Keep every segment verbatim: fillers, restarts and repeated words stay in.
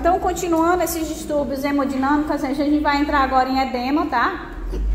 Então, continuando esses distúrbios hemodinâmicos, a gente vai entrar agora em edema, tá?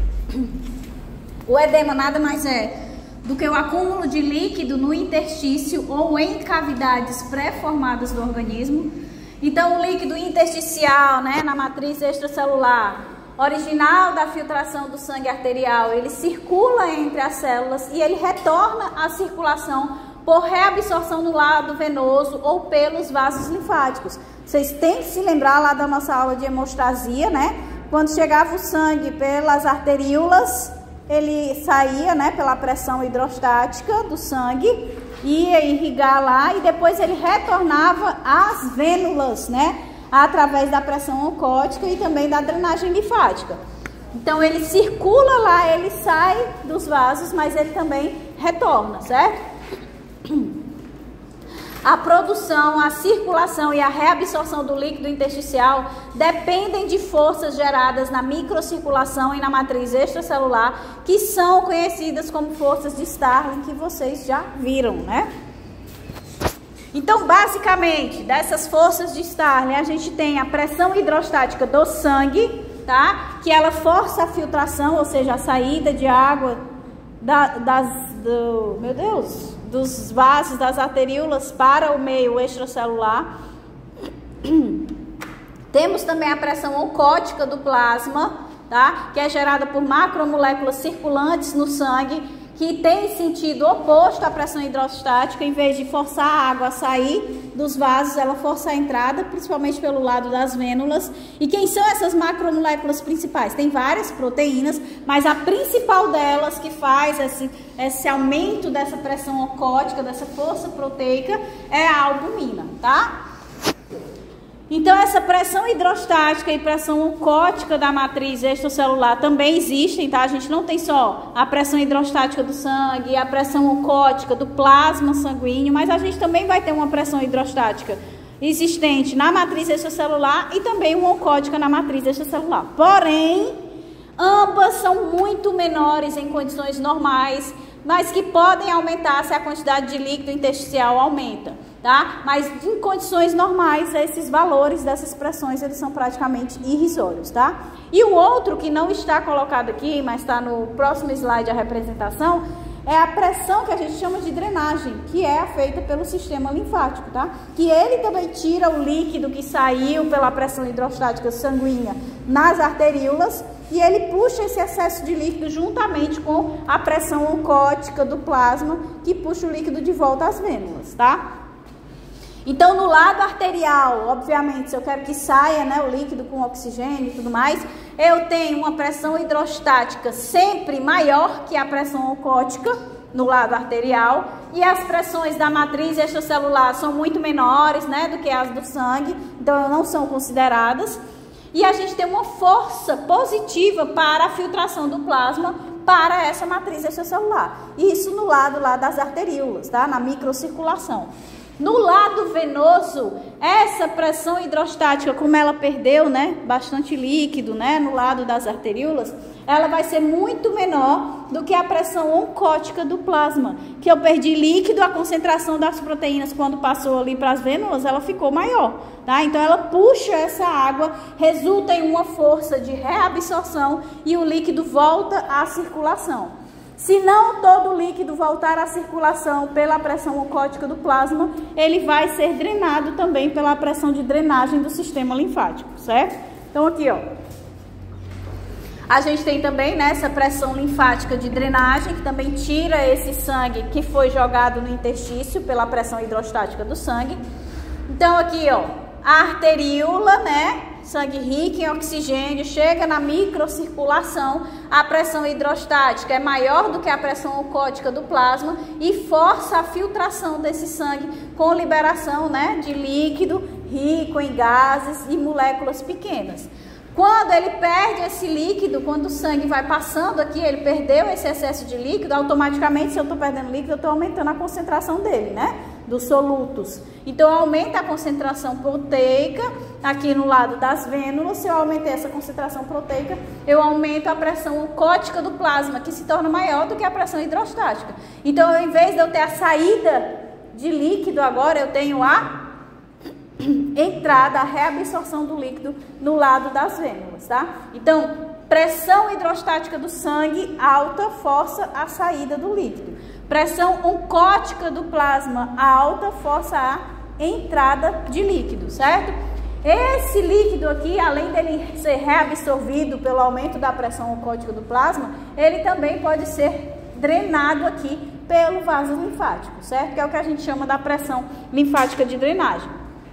O edema nada mais é do que o acúmulo de líquido no interstício ou em cavidades pré-formadas do organismo. Então, o líquido intersticial, né, na matriz extracelular, original da filtração do sangue arterial, ele circula entre as células e ele retorna à circulação por reabsorção no lado venoso ou pelos vasos linfáticos. Vocês têm que se lembrar lá da nossa aula de hemostasia, né? Quando chegava o sangue pelas arteríolas, ele saía, né, pela pressão hidrostática do sangue, ia irrigar lá e depois ele retornava às vênulas, né, através da pressão oncótica e também da drenagem linfática. Então ele circula lá, ele sai dos vasos, mas ele também retorna, certo? A produção, a circulação e a reabsorção do líquido intersticial dependem de forças geradas na microcirculação e na matriz extracelular, que são conhecidas como forças de Starling, que vocês já viram, né? Então, basicamente, dessas forças de Starling, a gente tem a pressão hidrostática do sangue, tá? Que ela força a filtração, ou seja, a saída de água da, das, do, meu Deus... dos vasos, das arteríolas para o meio extracelular. Temos também a pressão oncótica do plasma, tá? Que é gerada por macromoléculas circulantes no sangue, que tem sentido oposto à pressão hidrostática. Em vez de forçar a água a sair dos vasos, ela força a entrada, principalmente pelo lado das vênulas. E quem são essas macromoléculas principais? Tem várias proteínas, mas a principal delas que faz esse, esse aumento dessa pressão oncótica, dessa força proteica, é a albumina, tá? Então, essa pressão hidrostática e pressão oncótica da matriz extracelular também existem, tá? A gente não tem só a pressão hidrostática do sangue, a pressão oncótica do plasma sanguíneo, mas a gente também vai ter uma pressão hidrostática existente na matriz extracelular e também uma oncótica na matriz extracelular. Porém, ambas são muito menores em condições normais, mas que podem aumentar se a quantidade de líquido intersticial aumenta, tá? Mas em condições normais, esses valores dessas pressões, eles são praticamente irrisórios, tá? E o outro que não está colocado aqui, mas está no próximo slide a representação, é a pressão que a gente chama de drenagem, que é feita pelo sistema linfático, tá? Que ele também tira o líquido que saiu pela pressão hidrostática sanguínea nas arteríolas e ele puxa esse excesso de líquido juntamente com a pressão oncótica do plasma, que puxa o líquido de volta às vênulas, tá? Então, no lado arterial, obviamente, se eu quero que saia, né, o líquido com oxigênio e tudo mais, eu tenho uma pressão hidrostática sempre maior que a pressão oncótica no lado arterial, e as pressões da matriz extracelular são muito menores, né, do que as do sangue, então não são consideradas. E a gente tem uma força positiva para a filtração do plasma para essa matriz extracelular. Isso no lado lá das arteríolas, tá? Na microcirculação. No lado venoso, essa pressão hidrostática, como ela perdeu, né, bastante líquido, né, no lado das arteríolas, ela vai ser muito menor do que a pressão oncótica do plasma, que eu perdi líquido, a concentração das proteínas quando passou ali para as vênulas, ela ficou maior, tá? Então ela puxa essa água, resulta em uma força de reabsorção e o líquido volta à circulação. Se não todo o líquido voltar à circulação pela pressão oncótica do plasma, ele vai ser drenado também pela pressão de drenagem do sistema linfático, certo? Então aqui, ó, a gente tem também, né, essa pressão linfática de drenagem, que também tira esse sangue que foi jogado no interstício pela pressão hidrostática do sangue. Então aqui, ó, a arteríola, né, sangue rico em oxigênio, chega na microcirculação, a pressão hidrostática é maior do que a pressão oncótica do plasma e força a filtração desse sangue com liberação, né, de líquido rico em gases e moléculas pequenas. Quando ele perde esse líquido, quando o sangue vai passando aqui, ele perdeu esse excesso de líquido, automaticamente, se eu estou perdendo líquido, eu estou aumentando a concentração dele, né? Dos solutos. Então, aumenta a concentração proteica aqui no lado das vênulas. Se eu aumentei essa concentração proteica, eu aumento a pressão oncótica do plasma, que se torna maior do que a pressão hidrostática. Então, ao invés de eu ter a saída de líquido agora, eu tenho a entrada, a reabsorção do líquido no lado das vênulas, tá? Então, pressão hidrostática do sangue alta força a saída do líquido. Pressão oncótica do plasma alta força a entrada de líquido, certo? Esse líquido aqui, além dele ser reabsorvido pelo aumento da pressão oncótica do plasma, ele também pode ser drenado aqui pelo vaso linfático, certo? Que é o que a gente chama da pressão linfática de drenagem.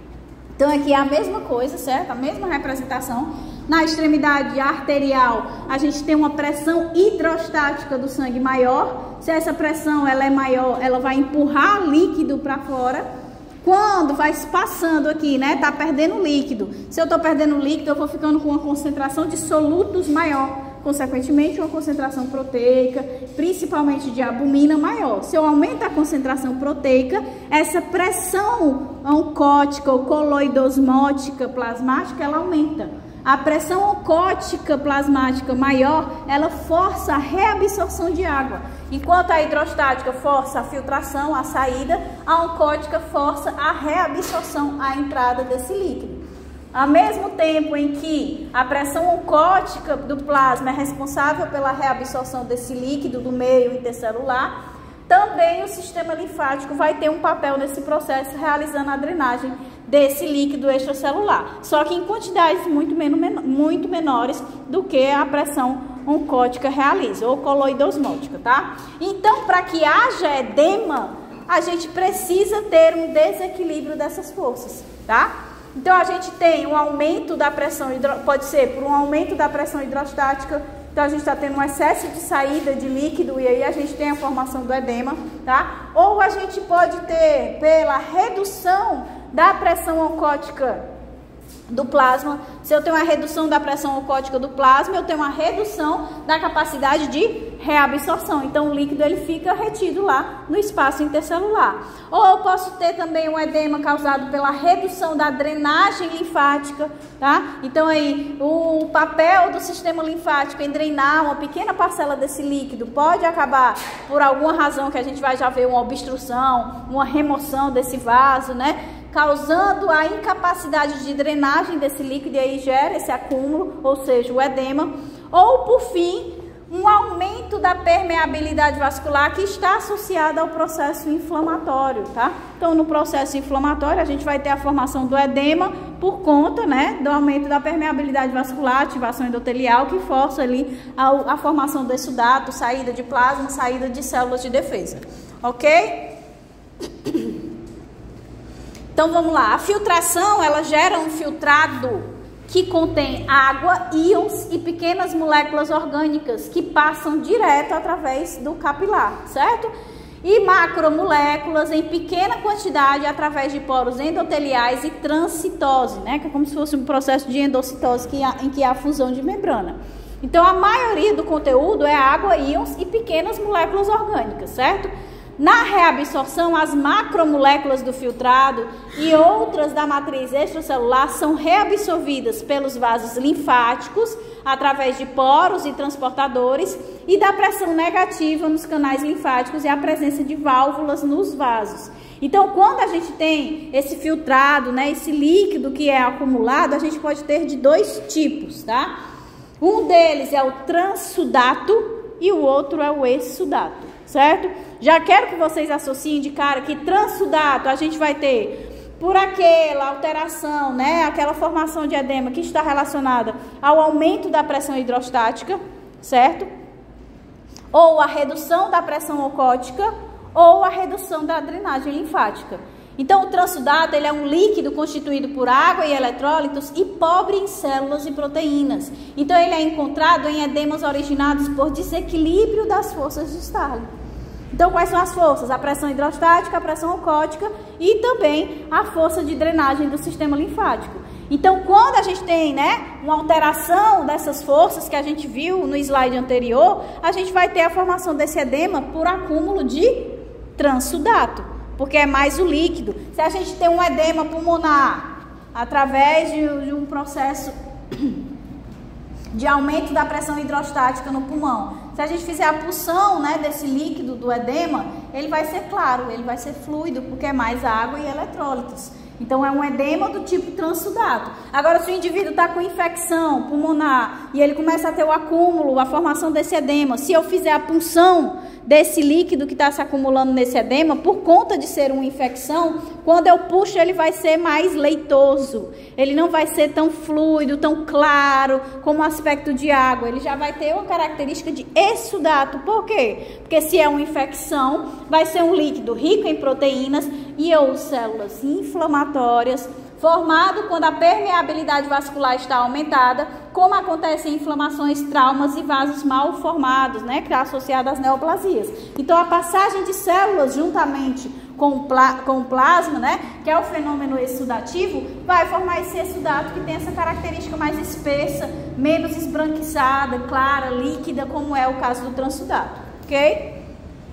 Então aqui é a mesma coisa, certo? A mesma representação. Na extremidade arterial, a gente tem uma pressão hidrostática do sangue maior. Se essa pressão ela é maior, ela vai empurrar líquido para fora. Quando vai passando aqui, né, tá perdendo líquido. Se eu tô perdendo líquido, eu vou ficando com uma concentração de solutos maior. Consequentemente, uma concentração proteica, principalmente de albumina, maior. Se eu aumento a concentração proteica, essa pressão oncótica ou coloidosmótica plasmática, ela aumenta. A pressão oncótica plasmática maior, ela força a reabsorção de água. Enquanto a hidrostática força a filtração, a saída, a oncótica força a reabsorção, a entrada desse líquido. Ao mesmo tempo em que a pressão oncótica do plasma é responsável pela reabsorção desse líquido do meio intercelular, também o sistema linfático vai ter um papel nesse processo, realizando a drenagem desse líquido extracelular. Só que em quantidades muito, men muito menores do que a pressão oncótica realiza, ou coloidosmótica, tá? Então, para que haja edema, a gente precisa ter um desequilíbrio dessas forças, tá? Então, a gente tem um aumento da pressão, hidro... pode ser por um aumento da pressão hidrostática. Então, a gente está tendo um excesso de saída de líquido e aí a gente tem a formação do edema, tá? Ou a gente pode ter pela redução da pressão oncótica do plasma. Se eu tenho uma redução da pressão oncótica do plasma, eu tenho uma redução da capacidade de reabsorção. Então, o líquido ele fica retido lá no espaço intercelular. Ou eu posso ter também um edema causado pela redução da drenagem linfática, tá? Então, aí, o papel do sistema linfático em drenar uma pequena parcela desse líquido pode acabar, por alguma razão que a gente vai já ver, uma obstrução, uma remoção desse vaso, né? Causando a incapacidade de drenagem desse líquido e aí gera esse acúmulo, ou seja, o edema. Ou, por fim, um aumento da permeabilidade vascular que está associado ao processo inflamatório, tá? Então, no processo inflamatório, a gente vai ter a formação do edema por conta, né, do aumento da permeabilidade vascular, ativação endotelial, que força ali a, a formação do exudato, saída de plasma, saída de células de defesa, ok? Então, vamos lá. A filtração, ela gera um filtrado que contém água, íons e pequenas moléculas orgânicas que passam direto através do capilar, certo? E macromoléculas em pequena quantidade através de poros endoteliais e transcitose, né? Que é como se fosse um processo de endocitose que há, em que há fusão de membrana. Então, a maioria do conteúdo é água, íons e pequenas moléculas orgânicas, certo? Na reabsorção, as macromoléculas do filtrado e outras da matriz extracelular são reabsorvidas pelos vasos linfáticos, através de poros e transportadores, e da pressão negativa nos canais linfáticos e a presença de válvulas nos vasos. Então, quando a gente tem esse filtrado, né, esse líquido que é acumulado, a gente pode ter de dois tipos, tá? Um deles é o transsudato e o outro é o exsudato, certo? Já quero que vocês associem de cara que transsudato a gente vai ter por aquela alteração, né, aquela formação de edema que está relacionada ao aumento da pressão hidrostática, certo? Ou a redução da pressão oncótica, ou a redução da drenagem linfática. Então, o transsudato ele é um líquido constituído por água e eletrólitos e pobre em células e proteínas. Então, ele é encontrado em edemas originados por desequilíbrio das forças de Starling. Então, quais são as forças? A pressão hidrostática, a pressão oncótica e também a força de drenagem do sistema linfático. Então, quando a gente tem, né, uma alteração dessas forças que a gente viu no slide anterior, a gente vai ter a formação desse edema por acúmulo de transsudato, porque é mais o líquido. Se a gente tem um edema pulmonar através de, de um processo de aumento da pressão hidrostática no pulmão, se a gente fizer a pulsão, né, desse líquido do edema, ele vai ser claro, ele vai ser fluido, porque é mais água e eletrólitos. Então, é um edema do tipo transsudato. Agora, se o indivíduo está com infecção pulmonar e ele começa a ter o acúmulo, a formação desse edema, se eu fizer a punção desse líquido que está se acumulando nesse edema, por conta de ser uma infecção, quando eu puxo ele vai ser mais leitoso. Ele não vai ser tão fluido, tão claro, como o aspecto de água. Ele já vai ter uma característica de exsudato. Por quê? Porque se é uma infecção, vai ser um líquido rico em proteínas e ou células inflamatórias, formado quando a permeabilidade vascular está aumentada, como acontece em inflamações, traumas e vasos mal formados, né, que está associado às neoplasias. Então, a passagem de células juntamente com o, pla com o plasma, né, que é o fenômeno exsudativo, vai formar esse exsudato que tem essa característica mais espessa, menos esbranquiçada, clara, líquida, como é o caso do transsudato, ok?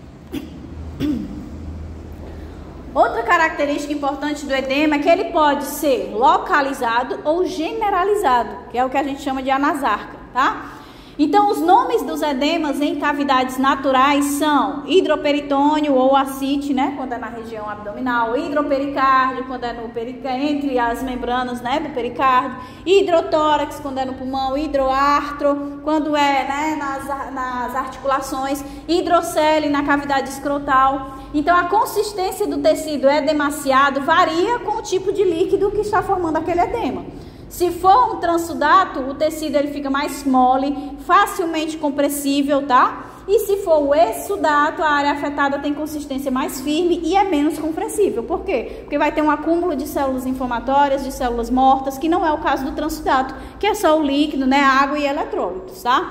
Outra característica importante do edema é que ele pode ser localizado ou generalizado, que é o que a gente chama de anasarca, tá? Então, os nomes dos edemas em cavidades naturais são hidroperitônio ou ascite, né, quando é na região abdominal, hidropericárdio, quando é no pericárdio, entre as membranas, né, do pericárdio, hidrotórax, quando é no pulmão, hidroartro, quando é, né, nas, nas articulações, hidrocele, na cavidade escrotal. Então, a consistência do tecido edemaciado varia com o tipo de líquido que está formando aquele edema. Se for um transsudato, o tecido ele fica mais mole, facilmente compressível, tá? E se for o exsudato, a área afetada tem consistência mais firme e é menos compressível. Por quê? Porque vai ter um acúmulo de células inflamatórias, de células mortas, que não é o caso do transsudato, que é só o líquido, né, água e eletrólitos, tá?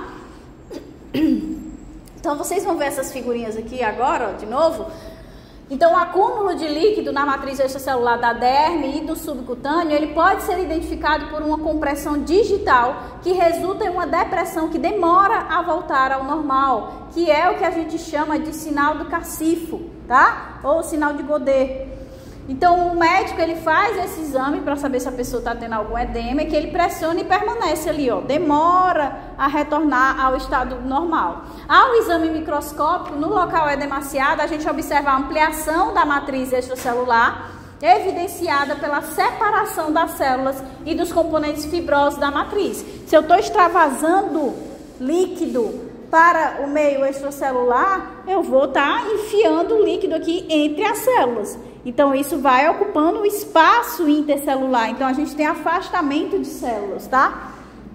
Então, vocês vão ver essas figurinhas aqui agora, ó, de novo. Então, o acúmulo de líquido na matriz extracelular da derme e do subcutâneo, ele pode ser identificado por uma compressão digital que resulta em uma depressão que demora a voltar ao normal, que é o que a gente chama de sinal do cacifo, tá? Ou sinal de Godet. Então, o médico, ele faz esse exame para saber se a pessoa está tendo algum edema, e que ele pressiona e permanece ali, ó, demora a retornar ao estado normal. Ao exame microscópico, no local edemaciado, a gente observa a ampliação da matriz extracelular, evidenciada pela separação das células e dos componentes fibrosos da matriz. Se eu estou extravasando líquido para o meio extracelular, eu vou estar tá enfiando o líquido aqui entre as células. Então, isso vai ocupando o espaço intercelular. Então, a gente tem afastamento de células, tá?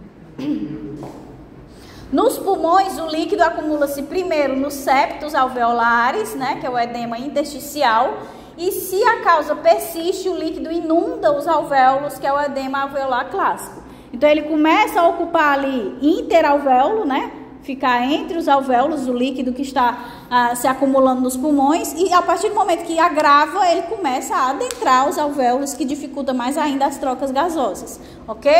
Nos pulmões, o líquido acumula-se primeiro nos septos alveolares, né, que é o edema intersticial. E se a causa persiste, o líquido inunda os alvéolos, que é o edema alveolar clássico. Então, ele começa a ocupar ali interalvéolo, né? Ficar entre os alvéolos, o líquido que está ah, se acumulando nos pulmões, e a partir do momento que agrava, ele começa a adentrar os alvéolos, que dificulta mais ainda as trocas gasosas, ok?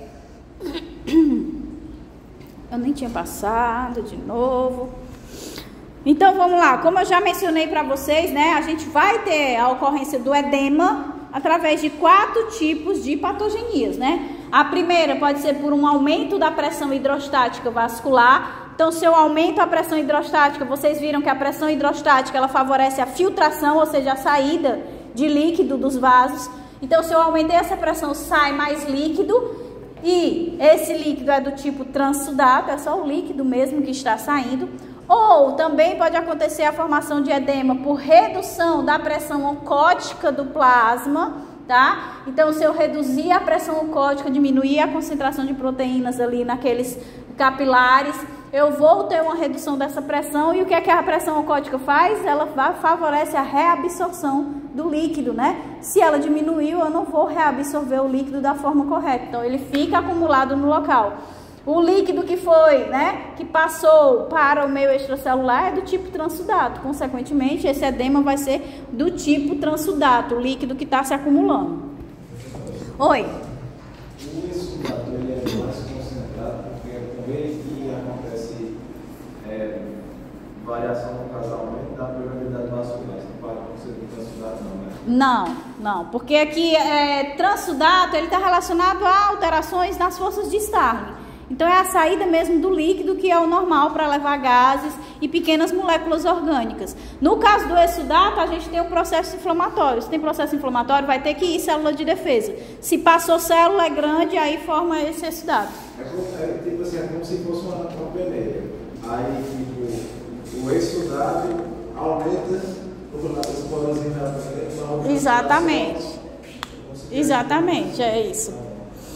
Eu nem tinha passado de novo. Então, vamos lá. Como eu já mencionei para vocês, né, a gente vai ter a ocorrência do edema através de quatro tipos de patogenias, né? A primeira pode ser por um aumento da pressão hidrostática vascular. Então, se eu aumento a pressão hidrostática, vocês viram que a pressão hidrostática ela favorece a filtração, ou seja, a saída de líquido dos vasos. Então, se eu aumentei essa pressão, sai mais líquido. E esse líquido é do tipo transsudato, é só o líquido mesmo que está saindo. Ou também pode acontecer a formação de edema por redução da pressão oncótica do plasma, tá? Então, se eu reduzir a pressão oncótica, diminuir a concentração de proteínas ali naqueles capilares, eu vou ter uma redução dessa pressão. E o que é que a pressão oncótica faz? Ela favorece a reabsorção do líquido, né? Se ela diminuiu, eu não vou reabsorver o líquido da forma correta. Então, ele fica acumulado no local. O líquido que foi, né, que passou para o meio extracelular é do tipo transsudato. Consequentemente, esse edema vai ser do tipo transsudato, o líquido que está se acumulando. Oi? O exsudato, ele é mais concentrado, porque é com ele que acontece é, variação no casamento da permeabilidade vascular. Não pode acontecer com transsudato, não, né? Não, não, porque aqui é, transsudato, ele está relacionado a alterações nas forças de Starling. Então é a saída mesmo do líquido, que é o normal para levar gases e pequenas moléculas orgânicas. No caso do exudato, a gente tem um processo inflamatório. Se tem processo inflamatório, vai ter que ir célula de defesa. Se passou célula, é grande, aí forma esse exudato. É como, é, tipo assim, é como se fosse uma, uma peneira. Aí, tipo, o exudato aumenta o as porosinhas na peneira. Exatamente. Exatamente, é isso.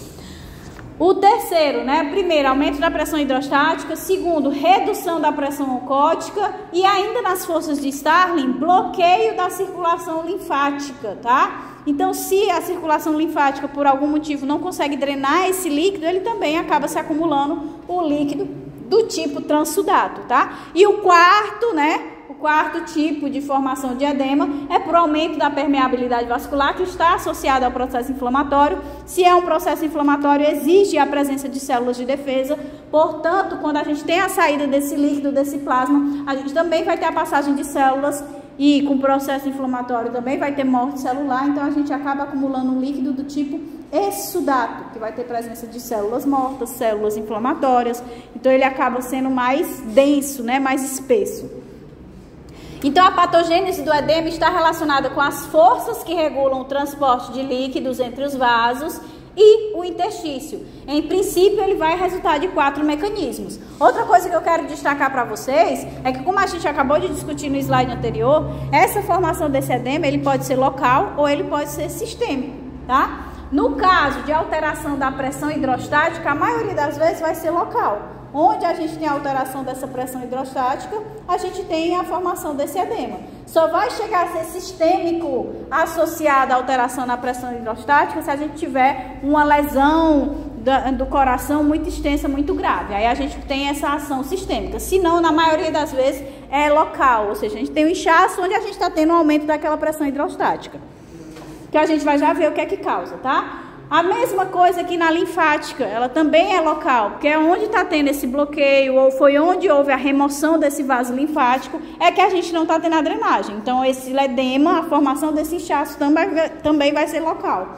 O terceiro, né? Primeiro, aumento da pressão hidrostática. Segundo, redução da pressão oncótica. E ainda nas forças de Starling, bloqueio da circulação linfática, tá? Então, se a circulação linfática, por algum motivo, não consegue drenar esse líquido, ele também acaba se acumulando o líquido do tipo transsudato, tá? E o quarto, né? O quarto tipo de formação de edema é por aumento da permeabilidade vascular, que está associado ao processo inflamatório. Se é um processo inflamatório, exige a presença de células de defesa. Portanto, quando a gente tem a saída desse líquido, desse plasma, a gente também vai ter a passagem de células e com processo inflamatório também vai ter morte celular. Então, a gente acaba acumulando um líquido do tipo exudato, que vai ter presença de células mortas, células inflamatórias. Então, ele acaba sendo mais denso, né? Mais espesso. Então, a patogênese do edema está relacionada com as forças que regulam o transporte de líquidos entre os vasos e o interstício. Em princípio, ele vai resultar de quatro mecanismos. Outra coisa que eu quero destacar para vocês é que, como a gente acabou de discutir no slide anterior, essa formação desse edema, ele pode ser local ou ele pode ser sistêmico, tá? No caso de alteração da pressão hidrostática, a maioria das vezes vai ser local. Onde a gente tem a alteração dessa pressão hidrostática, a gente tem a formação desse edema. Só vai chegar a ser sistêmico associado à alteração na pressão hidrostática se a gente tiver uma lesão do coração muito extensa, muito grave. Aí a gente tem essa ação sistêmica. Se não, na maioria das vezes é local, ou seja, a gente tem um inchaço onde a gente está tendo um aumento daquela pressão hidrostática. Que a gente vai já ver o que é que causa, tá? A mesma coisa aqui na linfática, ela também é local, porque é onde está tendo esse bloqueio, ou foi onde houve a remoção desse vaso linfático, é que a gente não está tendo a drenagem. Então, esse edema, a formação desse inchaço também, também vai ser local.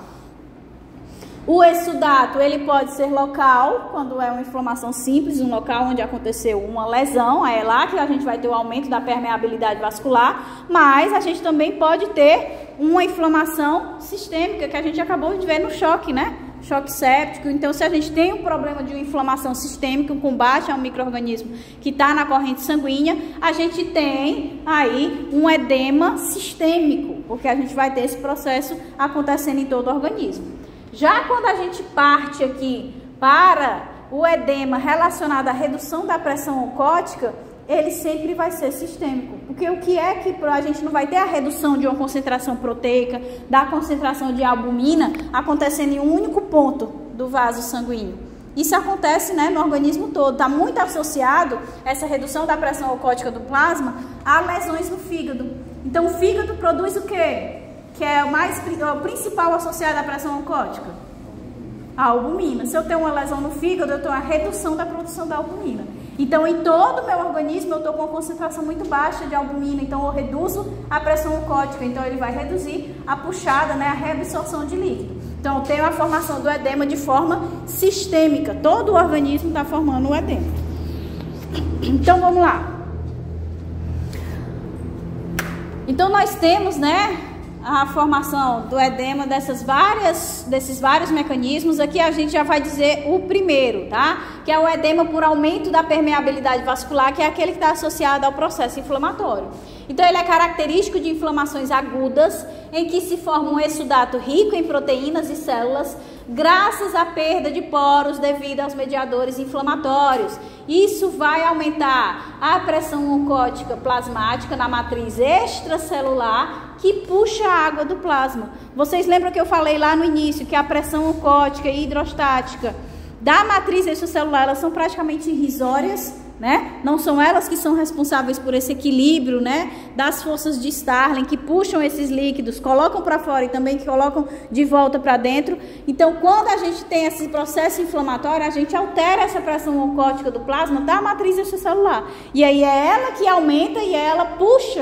O exudato, ele pode ser local, quando é uma inflamação simples, um local onde aconteceu uma lesão, é lá que a gente vai ter o aumento da permeabilidade vascular, mas a gente também pode ter uma inflamação sistêmica, que a gente acabou de ver no choque, né? Choque séptico. Então, se a gente tem um problema de uma inflamação sistêmica, um combate a um micro-organismo que está na corrente sanguínea, a gente tem aí um edema sistêmico, porque a gente vai ter esse processo acontecendo em todo o organismo. Já quando a gente parte aqui para o edema relacionado à redução da pressão oncótica, ele sempre vai ser sistêmico. Porque o que é que a gente não vai ter a redução de uma concentração proteica, da concentração de albumina, acontecendo em um único ponto do vaso sanguíneo. Isso acontece, né, no organismo todo. Está muito associado, essa redução da pressão oncótica do plasma, a lesões no fígado. Então, o fígado produz o quê? Que é o, mais, o principal associado à pressão oncótica? A albumina. Se eu tenho uma lesão no fígado, eu tenho a redução da produção da albumina. Então, em todo o meu organismo, eu estou com uma concentração muito baixa de albumina. Então, eu reduzo a pressão oncótica. Então, ele vai reduzir a puxada, né, a reabsorção de líquido. Então, eu tenho a formação do edema de forma sistêmica. Todo o organismo está formando o edema. Então, vamos lá. Então, nós temos, né, a formação do edema dessas várias, desses vários mecanismos. Aqui a gente já vai dizer o primeiro, tá? Que é o edema por aumento da permeabilidade vascular, que é aquele que está associado ao processo inflamatório. Então, ele é característico de inflamações agudas, em que se forma um exudato rico em proteínas e células, graças à perda de poros devido aos mediadores inflamatórios. Isso vai aumentar a pressão oncótica plasmática na matriz extracelular, que puxa a água do plasma. Vocês lembram que eu falei lá no início que a pressão oncótica e hidrostática da matriz extracelular, elas são praticamente irrisórias, né? Não são elas que são responsáveis por esse equilíbrio, né, das forças de Starling, que puxam esses líquidos, colocam para fora e também que colocam de volta para dentro. Então, quando a gente tem esse processo inflamatório, a gente altera essa pressão oncótica do plasma da matriz extracelular. E aí é ela que aumenta e ela puxa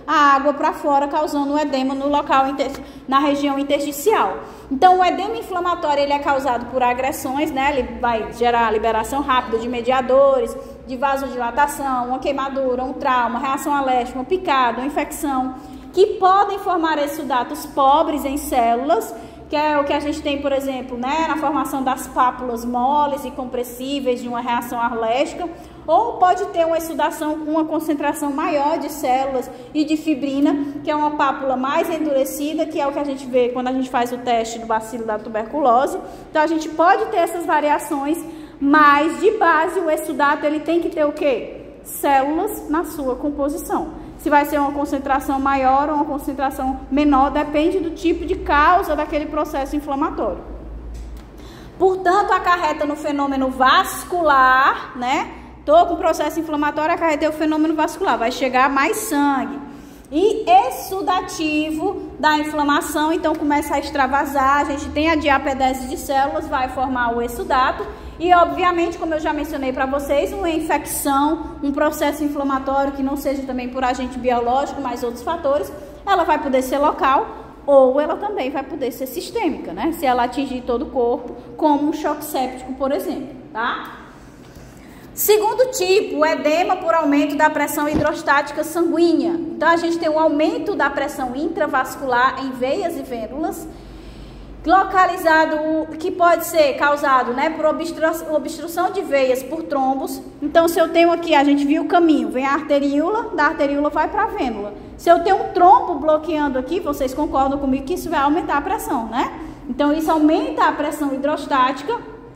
a água para fora, causando um edema no local, na região intersticial. Então, o edema inflamatório ele é causado por agressões, né? Ele vai gerar liberação rápida de mediadores, de vasodilatação, uma queimadura, um trauma, reação alérgica, uma picada, uma infecção, que podem formar exudatos pobres em células, que é o que a gente tem, por exemplo, né, na formação das pápulas moles e compressíveis de uma reação alérgica, ou pode ter uma exudação com uma concentração maior de células e de fibrina, que é uma pápula mais endurecida, que é o que a gente vê quando a gente faz o teste do bacilo da tuberculose. Então, a gente pode ter essas variações, mas de base o exudato ele tem que ter o quê? Células na sua composição. Se vai ser uma concentração maior ou uma concentração menor, depende do tipo de causa daquele processo inflamatório. Portanto, acarreta no fenômeno vascular, né? Tô com processo inflamatório, acarretei o fenômeno vascular, vai chegar mais sangue. E exudativo da inflamação, então começa a extravasar, a gente tem a diapedese de células, vai formar o exudato. E, obviamente, como eu já mencionei para vocês, uma infecção, um processo inflamatório que não seja também por agente biológico, mas outros fatores, ela vai poder ser local ou ela também vai poder ser sistêmica, né? Se ela atingir todo o corpo, como um choque séptico, por exemplo, tá? Segundo tipo, o edema por aumento da pressão hidrostática sanguínea. Então, a gente tem um aumento da pressão intravascular em veias e vênulas, localizado, que pode ser causado, né, por obstru obstrução de veias por trombos. Então, se eu tenho aqui, a gente viu o caminho, vem a arteríola, da arteríola vai para a vênula. Se eu tenho um trombo bloqueando aqui, vocês concordam comigo que isso vai aumentar a pressão, né? Então, isso aumenta a pressão hidrostática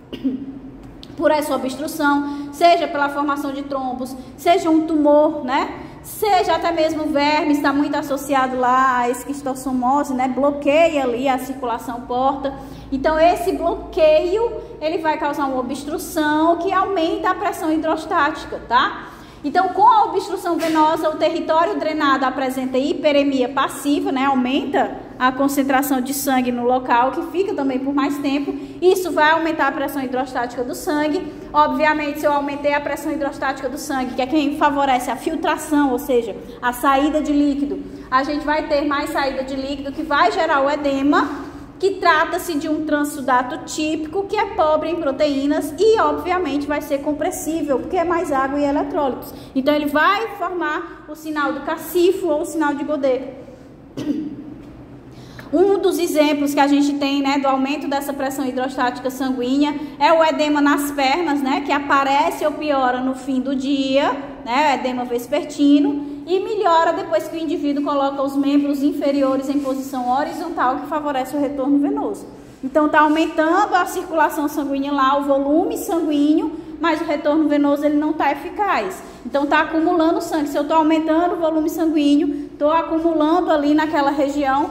por essa obstrução, seja pela formação de trombos, seja um tumor, né? Seja até mesmo verme, está muito associado lá à esquistossomose, né? Bloqueia ali a circulação porta. Então, esse bloqueio, ele vai causar uma obstrução que aumenta a pressão hidrostática, tá? Então, com a obstrução venosa, o território drenado apresenta hiperemia passiva, né? Aumenta a concentração de sangue no local, que fica também por mais tempo. Isso vai aumentar a pressão hidrostática do sangue. Obviamente, se eu aumentei a pressão hidrostática do sangue, que é quem favorece a filtração, ou seja, a saída de líquido, a gente vai ter mais saída de líquido, que vai gerar o edema, que trata-se de um transsudato típico, que é pobre em proteínas e, obviamente, vai ser compressível, porque é mais água e eletrólitos. Então, ele vai formar o sinal do cacifo ou o sinal de Godet. Um dos exemplos que a gente tem, né, do aumento dessa pressão hidrostática sanguínea é o edema nas pernas, né, que aparece ou piora no fim do dia, né, o edema vespertino, e melhora depois que o indivíduo coloca os membros inferiores em posição horizontal, que favorece o retorno venoso. Então, está aumentando a circulação sanguínea lá, o volume sanguíneo, mas o retorno venoso ele não está eficaz. Então, está acumulando sangue. Se eu estou aumentando o volume sanguíneo, estou acumulando ali naquela região,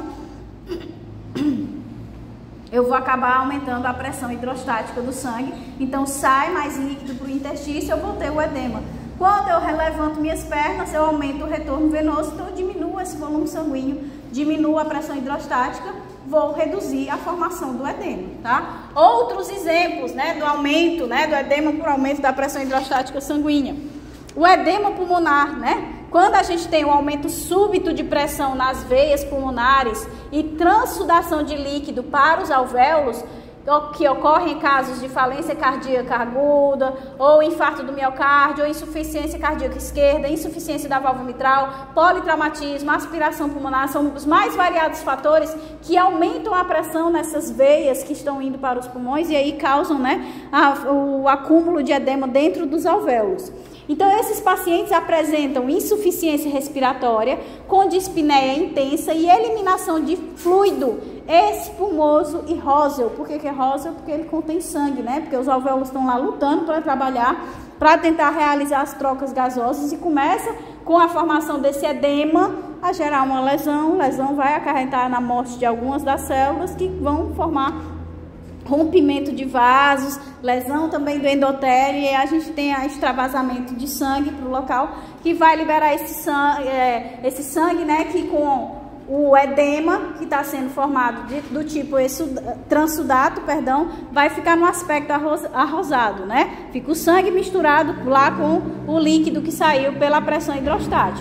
eu vou acabar aumentando a pressão hidrostática do sangue. Então, sai mais líquido para o intestino, eu vou ter o edema. Quando eu levanto minhas pernas, eu aumento o retorno venoso, então eu diminuo esse volume sanguíneo, diminuo a pressão hidrostática, vou reduzir a formação do edema, tá? Outros exemplos, né, do aumento, né, do edema por aumento da pressão hidrostática sanguínea. O edema pulmonar, né? Quando a gente tem um aumento súbito de pressão nas veias pulmonares e transsudação de líquido para os alvéolos, que ocorrem em casos de falência cardíaca aguda, ou infarto do miocárdio, ou insuficiência cardíaca esquerda, insuficiência da válvula mitral, politraumatismo, aspiração pulmonar, são os mais variados fatores que aumentam a pressão nessas veias que estão indo para os pulmões e aí causam, né, a, o acúmulo de edema dentro dos alvéolos. Então, esses pacientes apresentam insuficiência respiratória com dispneia intensa e eliminação de fluido espumoso e róseo. Por que que é róseo? Porque ele contém sangue, né? Porque os alvéolos estão lá lutando para trabalhar, para tentar realizar as trocas gasosas e começa com a formação desse edema a gerar uma lesão. Lesão vai acarretar na morte de algumas das células que vão formar rompimento de vasos, lesão também do endotélio, e a gente tem a extravasamento de sangue para o local, que vai liberar esse sangue, é, esse sangue, né, que com o edema que está sendo formado de, do tipo transsudato, perdão, vai ficar no aspecto arroz, arrosado, né? Fica o sangue misturado lá com o líquido que saiu pela pressão hidrostática.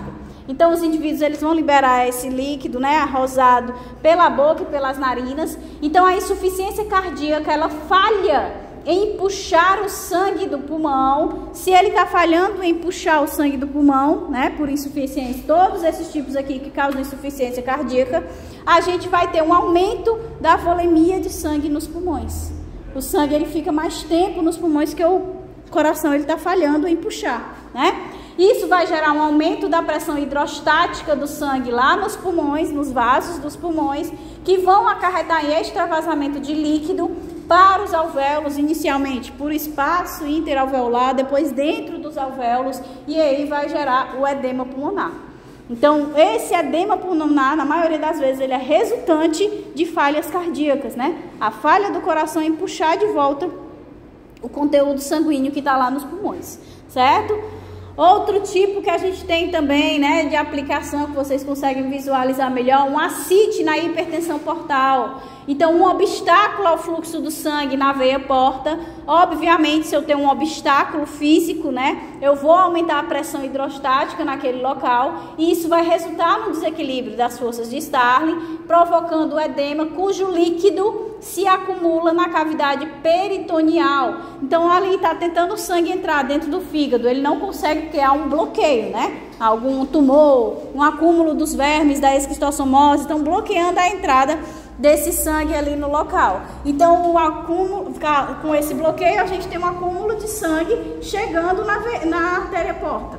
Então os indivíduos eles vão liberar esse líquido, né, arrosado pela boca e pelas narinas. Então a insuficiência cardíaca ela falha em puxar o sangue do pulmão. Se ele está falhando em puxar o sangue do pulmão, né, por insuficiência, todos esses tipos aqui que causam insuficiência cardíaca, a gente vai ter um aumento da volemia de sangue nos pulmões. O sangue ele fica mais tempo nos pulmões que o coração ele está falhando em puxar, né? Isso vai gerar um aumento da pressão hidrostática do sangue lá nos pulmões, nos vasos dos pulmões, que vão acarretar em extravasamento de líquido para os alvéolos, inicialmente por espaço interalveolar, depois dentro dos alvéolos, e aí vai gerar o edema pulmonar. Então, esse edema pulmonar, na maioria das vezes, ele é resultante de falhas cardíacas, né? A falha do coração em puxar de volta o conteúdo sanguíneo que está lá nos pulmões, certo? Outro tipo que a gente tem também, né, de aplicação que vocês conseguem visualizar melhor, um ascite na hipertensão portal. Então, um obstáculo ao fluxo do sangue na veia porta. Obviamente, se eu tenho um obstáculo físico, né, eu vou aumentar a pressão hidrostática naquele local e isso vai resultar no desequilíbrio das forças de Starling, provocando o edema cujo líquido se acumula na cavidade peritoneal. Então, ali está tentando o sangue entrar dentro do fígado, ele não consegue porque há um bloqueio, né? Algum tumor, um acúmulo dos vermes da esquistossomose, estão bloqueando a entrada desse sangue ali no local. Então, o acúmulo, com esse bloqueio, a gente tem um acúmulo de sangue chegando na, na artéria porta.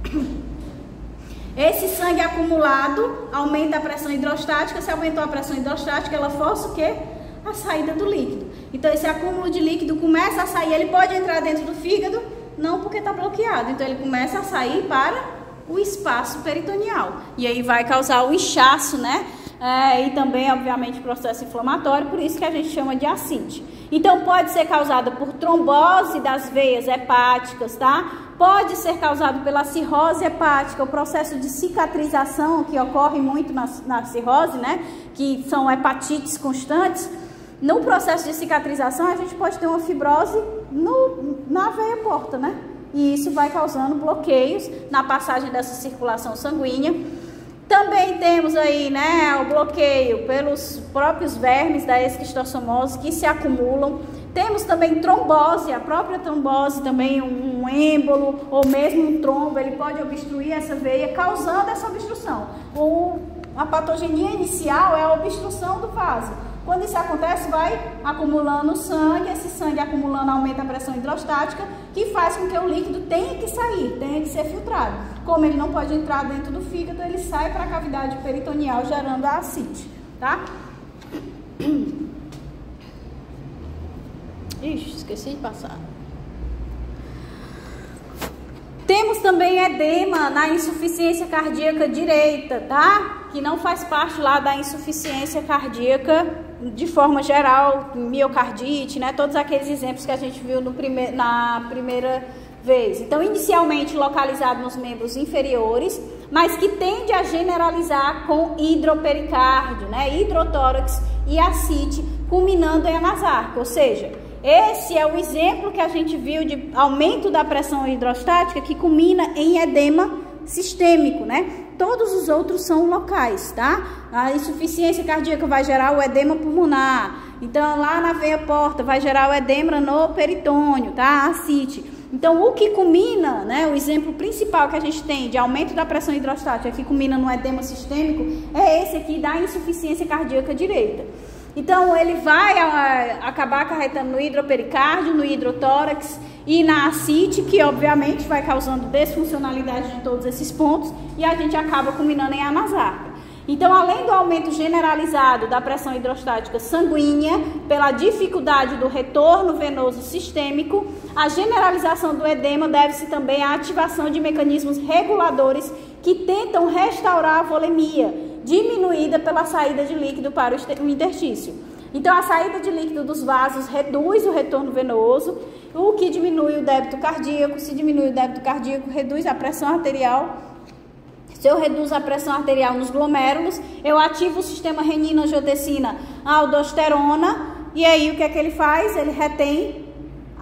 Esse sangue acumulado aumenta a pressão hidrostática. Se aumentou a pressão hidrostática, ela força o quê? A saída do líquido. Então, esse acúmulo de líquido começa a sair. Ele pode entrar dentro do fígado? Não, porque está bloqueado. Então, ele começa a sair para o espaço peritoneal. E aí vai causar o inchaço, né? É, e também, obviamente, processo inflamatório, por isso que a gente chama de ascite. Então, pode ser causada por trombose das veias hepáticas, tá? Pode ser causado pela cirrose hepática, o processo de cicatrização que ocorre muito na, na cirrose, né? Que são hepatites constantes. No processo de cicatrização, a gente pode ter uma fibrose no, na veia porta, né? E isso vai causando bloqueios na passagem dessa circulação sanguínea. Também temos aí, né, o bloqueio pelos próprios vermes da esquistossomose que se acumulam. Temos também trombose, a própria trombose também, um êmbolo ou mesmo um trombo, ele pode obstruir essa veia, causando essa obstrução. O, a patogenia inicial é a obstrução do vaso. Quando isso acontece, vai acumulando sangue, esse sangue acumulando aumenta a pressão hidrostática, que faz com que o líquido tenha que sair, tenha que ser filtrado. Como ele não pode entrar dentro do fígado, ele sai para a cavidade peritoneal, gerando a ascite, tá? Ixi, esqueci de passar. Temos também edema na insuficiência cardíaca direita, tá? Que não faz parte lá da insuficiência cardíaca de forma geral, miocardite, né? Todos aqueles exemplos que a gente viu no prime na primeira vez. Então, inicialmente localizado nos membros inferiores, mas que tende a generalizar com hidropericárdio, né? Hidrotórax e ascite, culminando em anasarca, ou seja, esse é o exemplo que a gente viu de aumento da pressão hidrostática que culmina em edema sistêmico, né? Todos os outros são locais, tá? A insuficiência cardíaca vai gerar o edema pulmonar. Então, lá na veia porta vai gerar o edema no peritônio, tá? Ascite. Então, o que culmina, né? O exemplo principal que a gente tem de aumento da pressão hidrostática que culmina no edema sistêmico é esse aqui da insuficiência cardíaca direita. Então, ele vai a, acabar acarretando no hidropericárdio, no hidrotórax e na ascite, que obviamente vai causando desfuncionalidade de todos esses pontos e a gente acaba culminando em anasarca. Então, além do aumento generalizado da pressão hidrostática sanguínea, pela dificuldade do retorno venoso sistêmico, a generalização do edema deve-se também à ativação de mecanismos reguladores que tentam restaurar a volemia, diminuída pela saída de líquido para o interstício. Então, a saída de líquido dos vasos reduz o retorno venoso, o que diminui o débito cardíaco. Se diminui o débito cardíaco, reduz a pressão arterial. Se eu reduzo a pressão arterial nos glomérulos, eu ativo o sistema renina-angiotensina, aldosterona, e aí o que é que ele faz? Ele retém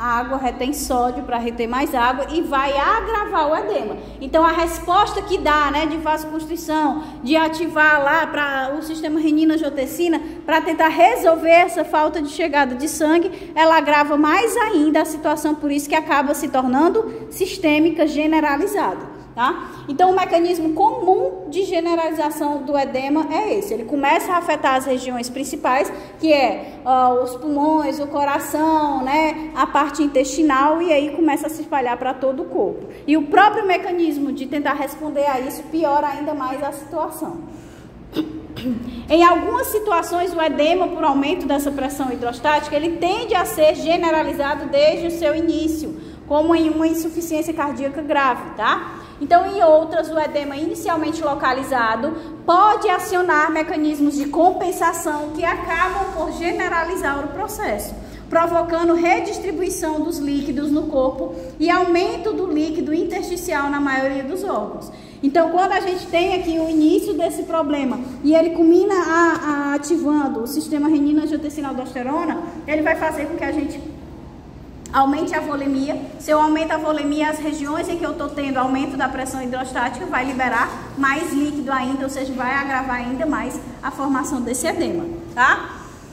água, retém sódio para reter mais água e vai agravar o edema. Então a resposta que dá, né, de vasoconstrição, de ativar lá para o sistema renina-angiotensina para tentar resolver essa falta de chegada de sangue, ela agrava mais ainda a situação, por isso que acaba se tornando sistêmica generalizada. Tá? Então o mecanismo comum de generalização do edema é esse, ele começa a afetar as regiões principais, que é uh, os pulmões, o coração, né, a parte intestinal, e aí começa a se espalhar para todo o corpo. E o próprio mecanismo de tentar responder a isso piora ainda mais a situação. Em algumas situações o edema, por aumento dessa pressão hidrostática, ele tende a ser generalizado desde o seu início, como em uma insuficiência cardíaca grave, tá? Então, em outras, o edema inicialmente localizado pode acionar mecanismos de compensação que acabam por generalizar o processo, provocando redistribuição dos líquidos no corpo e aumento do líquido intersticial na maioria dos órgãos. Então, quando a gente tem aqui o início desse problema e ele culmina a, a ativando o sistema renina-angiotensina-aldosterona, ele vai fazer com que a gente aumente a volemia. Se eu aumento a volemia, as regiões em que eu estou tendo aumento da pressão hidrostática vai liberar mais líquido ainda, ou seja, vai agravar ainda mais a formação desse edema, tá?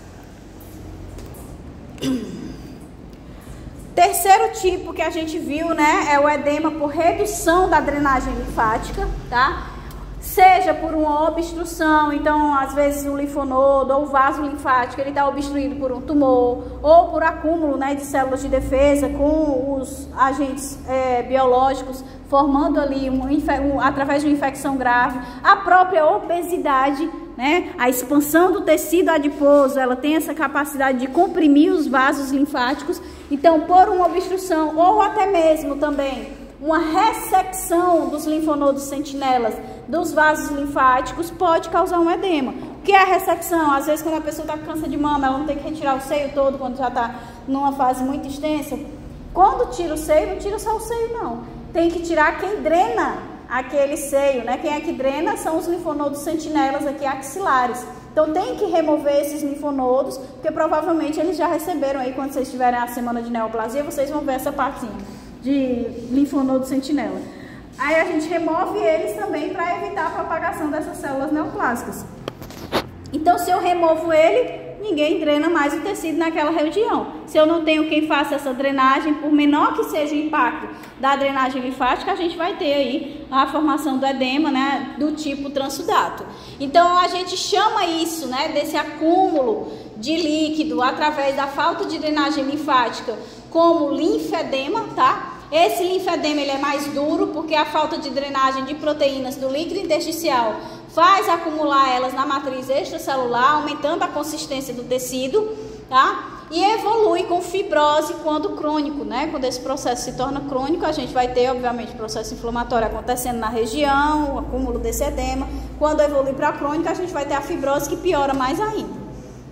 Terceiro tipo que a gente viu, né, é o edema por redução da drenagem linfática, tá? Seja por uma obstrução, então às vezes o linfonodo ou o vaso linfático ele está obstruído por um tumor, ou por acúmulo, né, de células de defesa com os agentes é, biológicos, formando ali, um, um, através de uma infecção grave, a própria obesidade, né, a expansão do tecido adiposo, ela tem essa capacidade de comprimir os vasos linfáticos, então por uma obstrução, ou até mesmo também uma ressecção dos linfonodos sentinelas dos vasos linfáticos pode causar um edema. O que é a ressecção? Às vezes quando a pessoa está com câncer de mama, ela não tem que retirar o seio todo quando já está numa fase muito extensa. Quando tira o seio, não tira só o seio não. Tem que tirar quem drena aquele seio, né? Quem é que drena são os linfonodos sentinelas aqui axilares. Então tem que remover esses linfonodos, porque provavelmente eles já receberam aí, quando vocês tiverem a semana de neoplasia, vocês vão ver essa partezinha de linfonodo sentinela. Aí a gente remove eles também para evitar a propagação dessas células neoplásicas. Então, se eu removo ele, ninguém drena mais o tecido naquela região. Se eu não tenho quem faça essa drenagem, por menor que seja o impacto da drenagem linfática, a gente vai ter aí a formação do edema, né, do tipo transudato. Então, a gente chama isso, né, desse acúmulo de líquido através da falta de drenagem linfática como linfedema, tá? Esse linfedema ele é mais duro porque a falta de drenagem de proteínas do líquido intersticial faz acumular elas na matriz extracelular, aumentando a consistência do tecido, tá? E evolui com fibrose quando crônico, né? Quando esse processo se torna crônico, a gente vai ter, obviamente, processo inflamatório acontecendo na região, o acúmulo desse edema. Quando evolui para crônico, a gente vai ter a fibrose que piora mais ainda.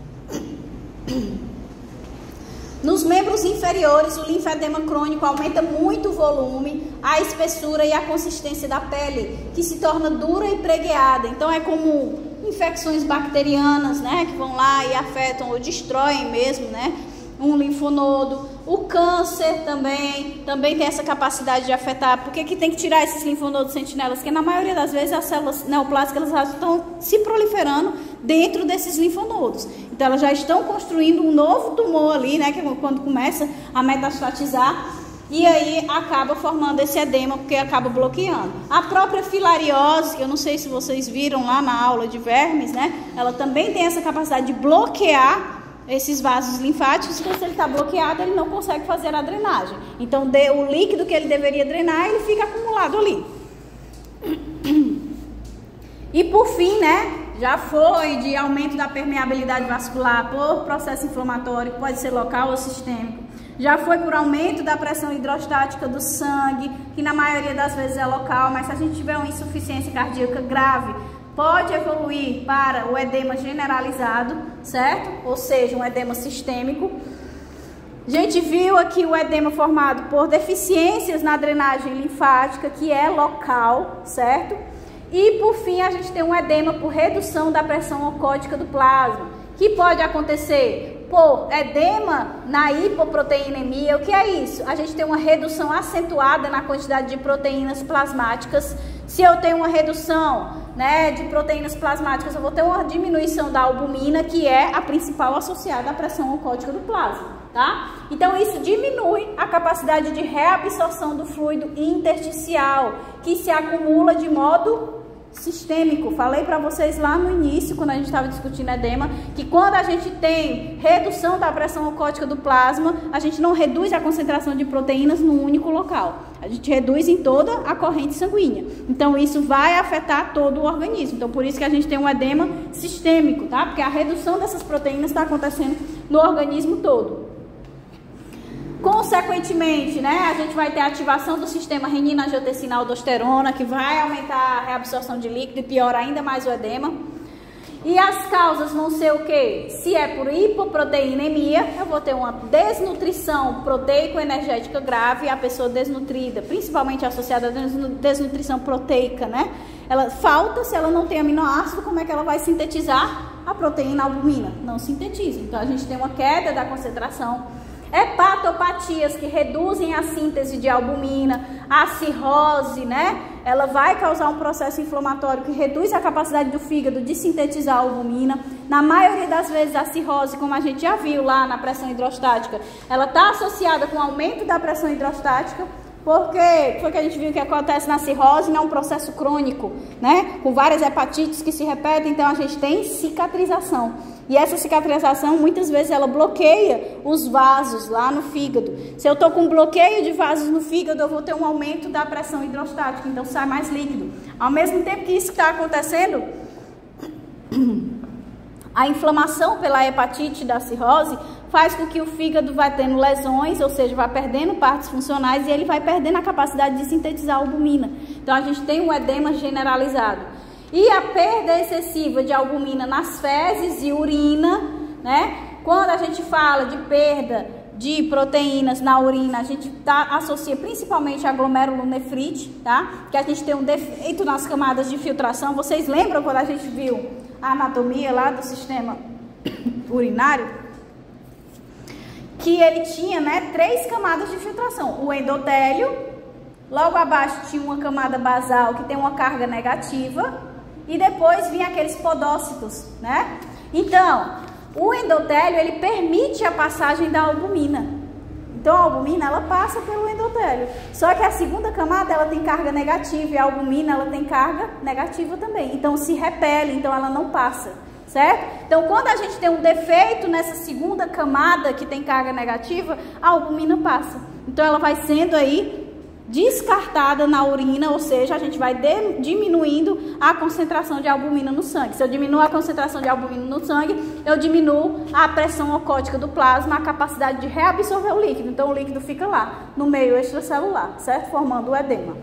Nos membros inferiores, o linfedema crônico aumenta muito o volume, a espessura e a consistência da pele, que se torna dura e pregueada. Então é comum infecções bacterianas, né, que vão lá e afetam ou destroem mesmo, né, um linfonodo. O câncer também, também tem essa capacidade de afetar. Por que que tem que tirar esses linfonodos sentinelas? Porque na maioria das vezes as células neoplásicas elas estão se proliferando dentro desses linfonodos. Então elas já estão construindo um novo tumor ali, né, que é quando começa a metastatizar, e aí acaba formando esse edema, porque acaba bloqueando. A própria filariose, que eu não sei se vocês viram lá na aula de vermes, né, ela também tem essa capacidade de bloquear esses vasos linfáticos, porque se ele está bloqueado, ele não consegue fazer a drenagem. Então, de, o líquido que ele deveria drenar, ele fica acumulado ali. E por fim, né, já foi de aumento da permeabilidade vascular por processo inflamatório, que pode ser local ou sistêmico. Já foi por aumento da pressão hidrostática do sangue, que na maioria das vezes é local, mas se a gente tiver uma insuficiência cardíaca grave, pode evoluir para o edema generalizado, certo? Ou seja, um edema sistêmico. A gente viu aqui o edema formado por deficiências na drenagem linfática, que é local, certo? E por fim, a gente tem um edema por redução da pressão ocótica do plasma, que pode acontecer Por edema na hipoproteinemia. O que é isso? A gente tem uma redução acentuada na quantidade de proteínas plasmáticas. Se eu tenho uma redução, né, de proteínas plasmáticas, eu vou ter uma diminuição da albumina, que é a principal associada à pressão oncótica do plasma, tá? Então isso diminui a capacidade de reabsorção do fluido intersticial, que se acumula de modo sistêmico. Falei para vocês lá no início, quando a gente estava discutindo edema, que quando a gente tem redução da pressão oncótica do plasma, a gente não reduz a concentração de proteínas no único local. A gente reduz em toda a corrente sanguínea. Então isso vai afetar todo o organismo. Então por isso que a gente tem um edema sistêmico, tá? Porque a redução dessas proteínas está acontecendo no organismo todo. Consequentemente, né, a gente vai ter a ativação do sistema renina-angiotensina-aldosterona, que vai aumentar a reabsorção de líquido e piora ainda mais o edema. E as causas vão ser o quê? Se é por hipoproteinemia, eu vou ter uma desnutrição proteico-energética grave, a pessoa desnutrida, principalmente associada à desnutrição proteica, né? Ela falta, se ela não tem aminoácido, como é que ela vai sintetizar a proteína albumina? Não sintetiza. Então a gente tem uma queda da concentração. Hepatopatias que reduzem a síntese de albumina, a cirrose, né? Ela vai causar um processo inflamatório que reduz a capacidade do fígado de sintetizar a albumina. Na maioria das vezes a cirrose, como a gente já viu lá na pressão hidrostática, ela está associada com o aumento da pressão hidrostática, porque foi que a gente viu que acontece na cirrose, não é um processo crônico, né? Com várias hepatites que se repetem, então a gente tem cicatrização. E essa cicatrização, muitas vezes, ela bloqueia os vasos lá no fígado. Se eu estou com bloqueio de vasos no fígado, eu vou ter um aumento da pressão hidrostática, então sai mais líquido. Ao mesmo tempo que isso está acontecendo, a inflamação pela hepatite da cirrose faz com que o fígado vai tendo lesões, ou seja, vai perdendo partes funcionais e ele vai perdendo a capacidade de sintetizar a albumina. Então a gente tem um edema generalizado. E a perda excessiva de albumina nas fezes e urina, né? Quando a gente fala de perda de proteínas na urina, a gente tá, associa principalmente a glomerulonefrite, tá? Que a gente tem um defeito nas camadas de filtração. Vocês lembram quando a gente viu a anatomia lá do sistema urinário? Que ele tinha, né, três camadas de filtração. O endotélio, logo abaixo tinha uma camada basal que tem uma carga negativa, e depois vinha aqueles podócitos, né? Então, o endotélio, ele permite a passagem da albumina. Então, a albumina, ela passa pelo endotélio. Só que a segunda camada, ela tem carga negativa e a albumina, ela tem carga negativa também. Então, se repele, então ela não passa, certo? Então, quando a gente tem um defeito nessa segunda camada que tem carga negativa, a albumina passa. Então, ela vai sendo aí descartada na urina, ou seja, a gente vai de, diminuindo a concentração de albumina no sangue. Se eu diminuo a concentração de albumina no sangue, eu diminuo a pressão oncótica do plasma, a capacidade de reabsorver o líquido. Então o líquido fica lá, no meio extracelular, certo? Formando o edema.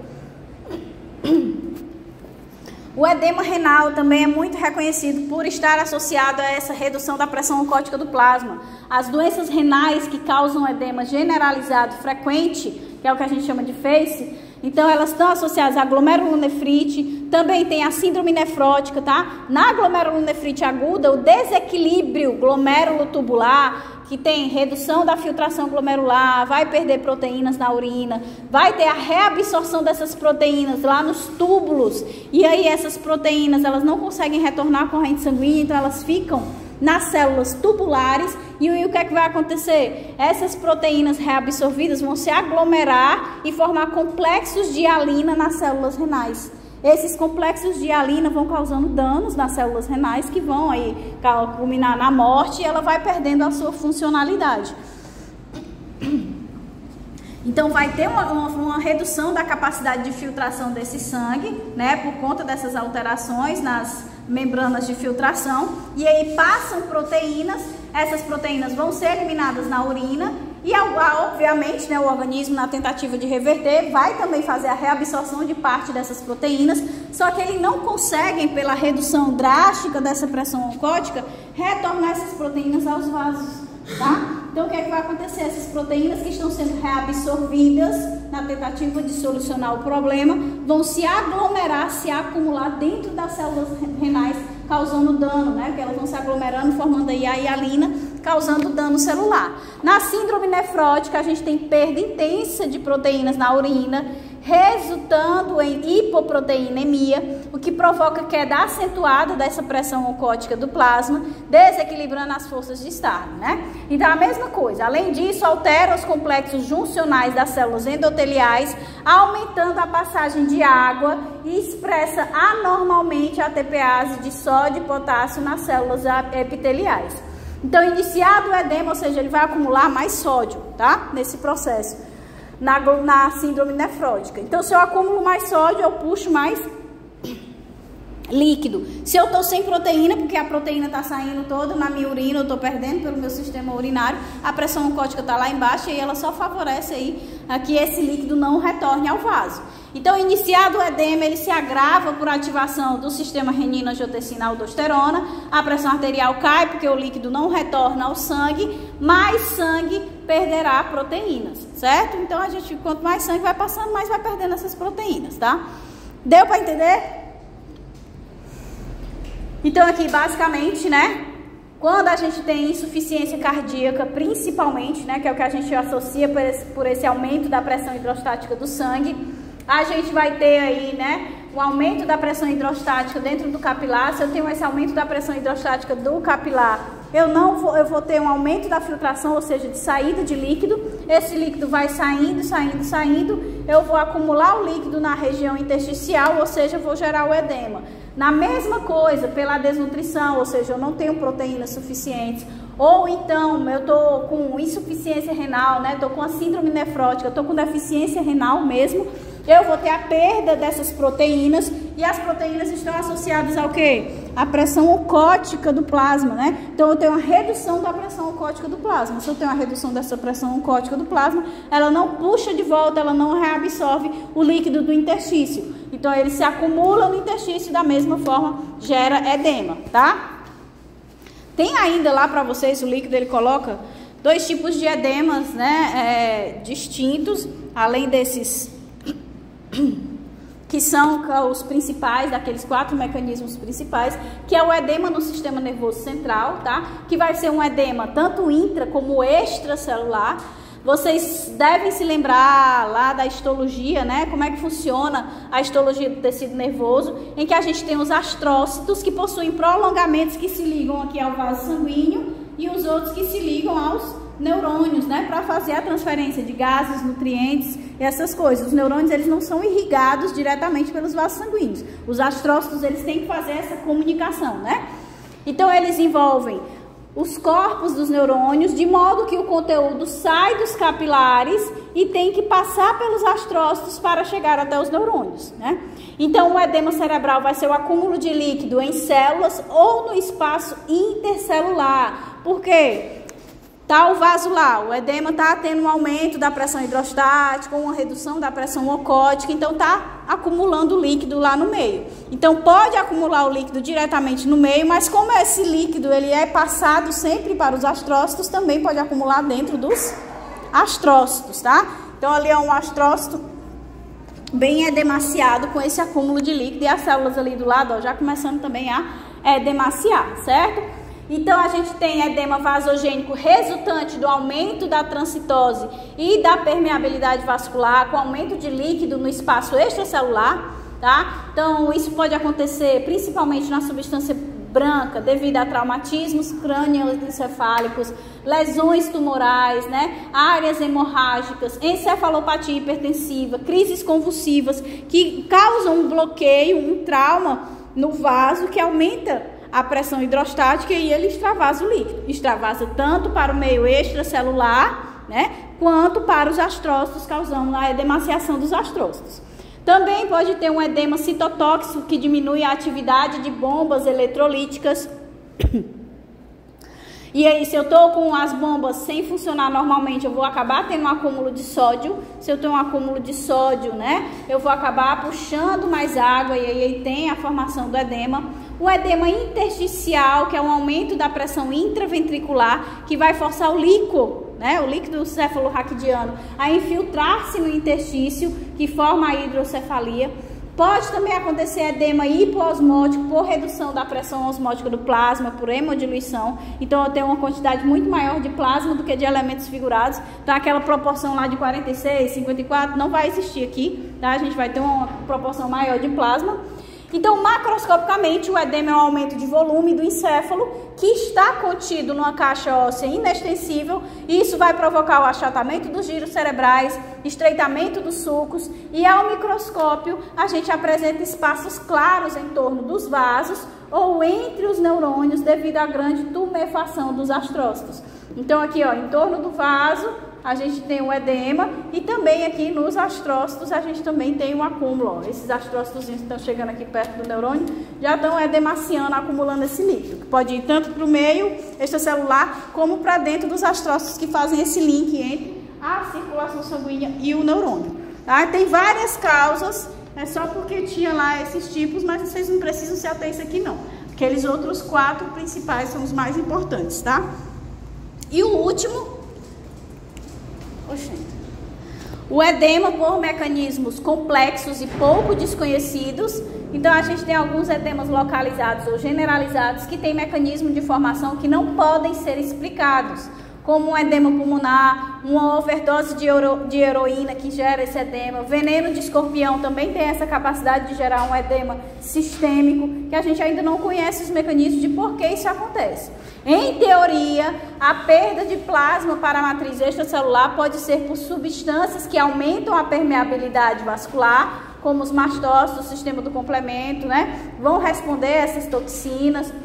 O edema renal também é muito reconhecido por estar associado a essa redução da pressão oncótica do plasma. As doenças renais que causam edema generalizado frequente, que é o que a gente chama de F A C E, então elas estão associadas à glomerulonefrite, também tem a síndrome nefrótica, tá? Na glomerulonefrite aguda, o desequilíbrio glomérulo-tubular, que tem redução da filtração glomerular, vai perder proteínas na urina, vai ter a reabsorção dessas proteínas lá nos túbulos, e aí essas proteínas, elas não conseguem retornar à corrente sanguínea, então elas ficam nas células tubulares, e, e o que é que vai acontecer? Essas proteínas reabsorvidas vão se aglomerar e formar complexos de hialina nas células renais. Esses complexos de hialina vão causando danos nas células renais que vão aí culminar na morte, e ela vai perdendo a sua funcionalidade. Então vai ter uma, uma, uma redução da capacidade de filtração desse sangue, né, por conta dessas alterações nas membranas de filtração, e aí passam proteínas, essas proteínas vão ser eliminadas na urina, e obviamente, né, o organismo, na tentativa de reverter, vai também fazer a reabsorção de parte dessas proteínas, só que ele não consegue, pela redução drástica dessa pressão oncótica, retornar essas proteínas aos vasos, tá? Então, o que é que vai acontecer? Essas proteínas que estão sendo reabsorvidas na tentativa de solucionar o problema vão se aglomerar, se acumular dentro das células renais, causando dano, né? Porque elas vão se aglomerando, formando aí a hialina, causando dano celular. Na síndrome nefrótica, a gente tem perda intensa de proteínas na urina, resultando em hipoproteinemia, o que provoca queda acentuada dessa pressão oncótica do plasma, desequilibrando as forças de Starling, né? Então, a mesma coisa. Além disso, altera os complexos juncionais das células endoteliais, aumentando a passagem de água e expressa anormalmente a A T Pase de sódio e potássio nas células epiteliais. Então, iniciado o edema, ou seja, ele vai acumular mais sódio, tá? Nesse processo. Na, na síndrome nefrótica. Então, se eu acumulo mais sódio, eu puxo mais líquido. Se eu tô sem proteína, porque a proteína tá saindo toda na minha urina, eu tô perdendo pelo meu sistema urinário, a pressão oncótica tá lá embaixo e ela só favorece aí a que esse líquido não retorne ao vaso. Então, iniciado o edema, ele se agrava por ativação do sistema renina-angiotensina-aldosterona, a pressão arterial cai porque o líquido não retorna ao sangue, mais sangue perderá proteínas, certo? Então, a gente, quanto mais sangue vai passando, mais vai perdendo essas proteínas, tá? Deu para entender? Então, aqui, basicamente, né, quando a gente tem insuficiência cardíaca, principalmente, né, que é o que a gente associa por esse, por esse aumento da pressão hidrostática do sangue, a gente vai ter aí, né, o aumento da pressão hidrostática dentro do capilar. Se eu tenho esse aumento da pressão hidrostática do capilar, eu não vou, eu vou ter um aumento da filtração, ou seja, de saída de líquido. Esse líquido vai saindo, saindo, saindo. Eu vou acumular o líquido na região intersticial, ou seja, eu vou gerar o edema. Na mesma coisa, pela desnutrição, ou seja, eu não tenho proteínas suficientes. Ou então, eu tô com insuficiência renal, né? Tô com a síndrome nefrótica, tô com deficiência renal mesmo. Eu vou ter a perda dessas proteínas, e as proteínas estão associadas ao quê? A pressão oncótica do plasma, né? Então, eu tenho uma redução da pressão oncótica do plasma. Se eu tenho uma redução dessa pressão oncótica do plasma, ela não puxa de volta, ela não reabsorve o líquido do interstício. Então, ele se acumula no interstício e da mesma forma gera edema, tá? Tem ainda lá para vocês, o líquido, ele coloca dois tipos de edemas, né, é, distintos, além desses que são os principais, daqueles quatro mecanismos principais, que é o edema no sistema nervoso central, tá? Que vai ser um edema tanto intra como extracelular. Vocês devem se lembrar lá da histologia, né? Como é que funciona a histologia do tecido nervoso, em que a gente tem os astrócitos, que possuem prolongamentos que se ligam aqui ao vaso sanguíneo, e os outros que se ligam aos neurônios, né, para fazer a transferência de gases, nutrientes e essas coisas. Os neurônios, eles não são irrigados diretamente pelos vasos sanguíneos. Os astrócitos, eles têm que fazer essa comunicação, né? Então, eles envolvem os corpos dos neurônios, de modo que o conteúdo sai dos capilares e tem que passar pelos astrócitos para chegar até os neurônios, né? Então, o edema cerebral vai ser o acúmulo de líquido em células ou no espaço intercelular. Por quê? Tá o vaso lá, o edema tá tendo um aumento da pressão hidrostática, uma redução da pressão oncótica, então tá acumulando líquido lá no meio. Então pode acumular o líquido diretamente no meio, mas como esse líquido ele é passado sempre para os astrócitos, também pode acumular dentro dos astrócitos, tá? Então ali é um astrócito bem edemaciado com esse acúmulo de líquido, e as células ali do lado, ó, já começando também a edemaciar, certo? Então, a gente tem edema vasogênico resultante do aumento da transcitose e da permeabilidade vascular, com aumento de líquido no espaço extracelular, tá? Então, isso pode acontecer principalmente na substância branca, devido a traumatismos crânioencefálicos, lesões tumorais, né? Áreas hemorrágicas, encefalopatia hipertensiva, crises convulsivas, que causam um bloqueio, um trauma no vaso, que aumenta a pressão hidrostática e ele extravasa o líquido. Extravasa tanto para o meio extracelular, né, quanto para os astrócitos, causando a edemaciação dos astrócitos. Também pode ter um edema citotóxico, que diminui a atividade de bombas eletrolíticas. E aí, se eu tô com as bombas sem funcionar normalmente, eu vou acabar tendo um acúmulo de sódio. Se eu tenho um acúmulo de sódio, né, eu vou acabar puxando mais água, e aí tem a formação do edema. O edema intersticial, que é um aumento da pressão intraventricular, que vai forçar o líquido, né, o líquido cefalorraquidiano, a infiltrar-se no interstício, que forma a hidrocefalia. Pode também acontecer edema hipoosmótico por redução da pressão osmótica do plasma, por hemodiluição. Então eu tenho uma quantidade muito maior de plasma do que de elementos figurados. Então aquela proporção lá de quarenta e seis, cinquenta e quatro não vai existir aqui, tá? A gente vai ter uma proporção maior de plasma. Então, macroscopicamente, o edema é um aumento de volume do encéfalo que está contido numa caixa óssea inextensível, e isso vai provocar o achatamento dos giros cerebrais, estreitamento dos sulcos, e ao microscópio a gente apresenta espaços claros em torno dos vasos ou entre os neurônios devido à grande tumefação dos astrócitos. Então aqui, ó, em torno do vaso a gente tem o edema, e também aqui nos astrócitos a gente também tem um acúmulo. Ó. Esses astrócitos que estão chegando aqui perto do neurônio já estão edemaciando, acumulando esse líquido, que pode ir tanto para o meio extracelular como para dentro dos astrócitos, que fazem esse link entre a circulação sanguínea e o neurônio. Tá? Tem várias causas, é só porque tinha lá esses tipos, mas vocês não precisam se ater a isso aqui não. Aqueles outros quatro principais são os mais importantes, tá? E o último... Oxente. O edema por mecanismos complexos e pouco desconhecidos. Então a gente tem alguns edemas localizados ou generalizados que têm mecanismo de formação que não podem ser explicados, como um edema pulmonar, uma overdose de, hero, de heroína que gera esse edema. Veneno de escorpião também tem essa capacidade de gerar um edema sistêmico, que a gente ainda não conhece os mecanismos de por que isso acontece. Em teoria, a perda de plasma para a matriz extracelular pode ser por substâncias que aumentam a permeabilidade vascular, como os mastócitos, o sistema do complemento, né? Vão responder a essas toxinas,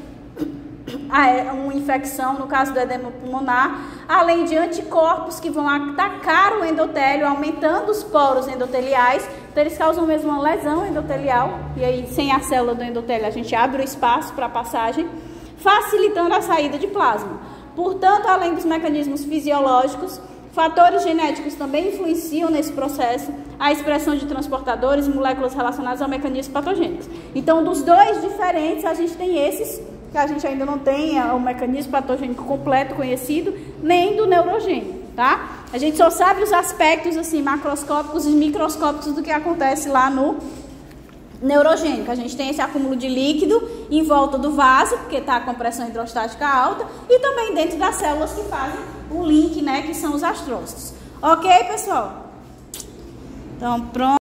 a uma infecção, no caso do edema pulmonar, além de anticorpos que vão atacar o endotélio, aumentando os poros endoteliais. Então eles causam mesmo uma lesão endotelial, e aí sem a célula do endotélio a gente abre o espaço para a passagem, facilitando a saída de plasma. Portanto, além dos mecanismos fisiológicos, fatores genéticos também influenciam nesse processo a expressão de transportadores e moléculas relacionadas a mecanismos patogênicos. Então, dos dois diferentes, a gente tem esses, que a gente ainda não tem o mecanismo patogênico completo conhecido, nem do neurogênio, tá? A gente só sabe os aspectos, assim, macroscópicos e microscópicos do que acontece lá no neurogênico. A gente tem esse acúmulo de líquido em volta do vaso, porque está com pressão hidrostática alta, e também dentro das células que fazem o link, né, que são os astrócitos. Ok, pessoal? Então, pronto.